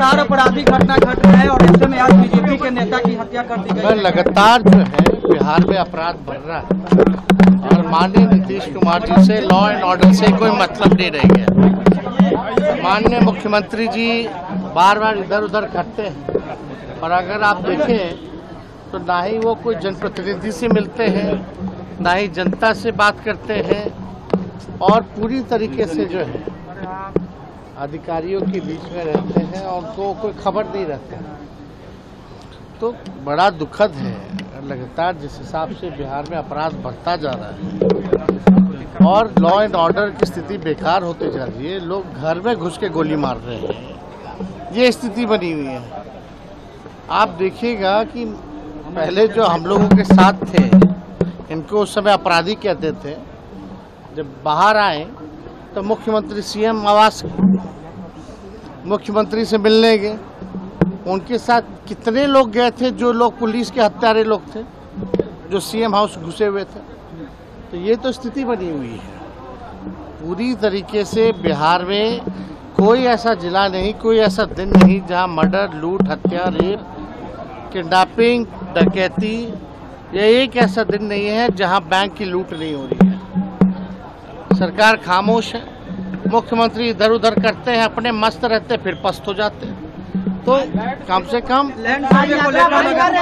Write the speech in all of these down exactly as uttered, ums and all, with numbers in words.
लगातार आपराधिक घटना घट रहा है और ऐसे में आज बीजेपी के नेता की हत्या कर दी गई। लगातार जो है बिहार में अपराध बढ़ रहा है और माननीय नीतीश कुमार जी से लॉ एंड ऑर्डर से कोई मतलब नहीं रह गया। माननीय मुख्यमंत्री जी बार बार इधर उधर करते हैं और अगर आप देखें तो ना ही वो कोई जनप्रतिनिधि से मिलते हैं, ना ही जनता से बात करते हैं और पूरी तरीके से जो है अधिकारियों के बीच में रहते हैं और उनको कोई खबर नहीं रहता। तो बड़ा दुखद है लगातार जिस हिसाब से बिहार में अपराध बढ़ता जा रहा है और लॉ एंड ऑर्डर की स्थिति बेकार होती जा रही है। लोग घर में घुस के गोली मार रहे हैं, ये स्थिति बनी हुई है। आप देखिएगा कि पहले जो हम लोगों के साथ थे इनको उस समय अपराधी कहते थे, जब बाहर आए तो मुख्यमंत्री सीएम आवास मुख्यमंत्री से मिलने गए, उनके साथ कितने लोग गए थे जो लोग पुलिस के हत्यारे लोग थे जो सीएम हाउस घुसे हुए थे। तो ये तो स्थिति बनी हुई है पूरी तरीके से। बिहार में कोई ऐसा जिला नहीं, कोई ऐसा दिन नहीं जहां मर्डर, लूट, हत्या, रेप, किडनैपिंग, डकैती, ये एक ऐसा दिन नहीं है जहां बैंक की लूट नहीं हो रही है। सरकार खामोश है, मुख्यमंत्री इधर उधर करते हैं, अपने मस्त रहते फिर पस्त हो जाते हैं। तो कम से कम लैंड सर्वे को लेकर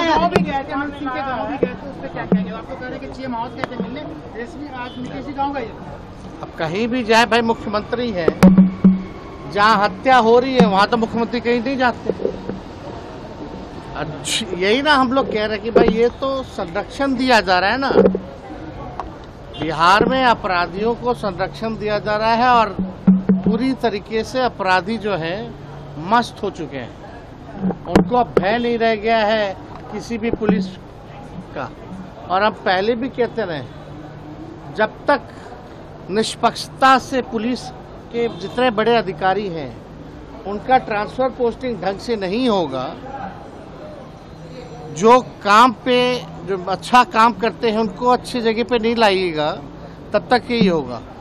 अब कहीं भी जाए भाई मुख्यमंत्री है, जहाँ हत्या हो रही है वहाँ तो मुख्यमंत्री कहीं नहीं जाते। यही ना हम लोग कह रहे हैं कि भाई ये तो संरक्षण दिया जा रहा है ना, बिहार में अपराधियों को संरक्षण दिया जा रहा है और पूरी तरीके से अपराधी जो है मस्त हो चुके हैं। उनको अब भय नहीं रह गया है किसी भी पुलिस का। और हम पहले भी कहते रहे, जब तक निष्पक्षता से पुलिस के जितने बड़े अधिकारी हैं उनका ट्रांसफर पोस्टिंग ढंग से नहीं होगा, जो काम पे जो अच्छा काम करते हैं उनको अच्छी जगह पे नहीं लाइएगा, तब तक यही होगा।